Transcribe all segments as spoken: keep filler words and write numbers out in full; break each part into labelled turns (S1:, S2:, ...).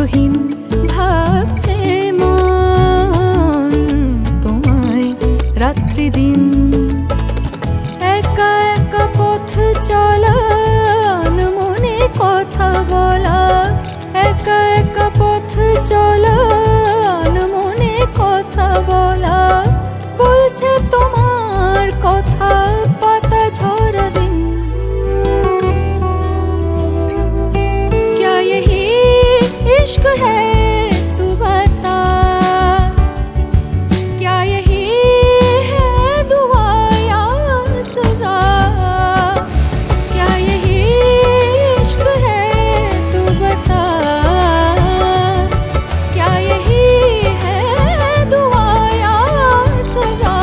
S1: অন্তহীন ভাবছে মন তোমায় রাত্রি দিন। একা একা পথ চলা মনে কথা বলা, একা একা পথ চলা মনে কথা বলা, বলছে তোমার কথা পাতা ঝরা দিন। क्या यही इश्क है तू बता, क्या यही है दुआ या सजा, क्या यही इश्क है तू बता, क्या यही है दुआ या सजा।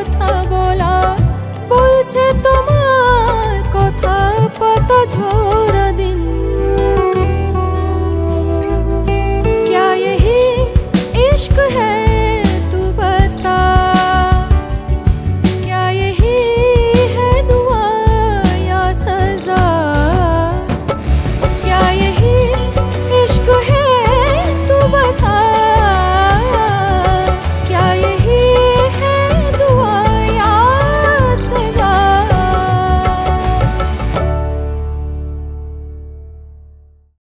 S1: তোমার কথা পাতা ঝরা।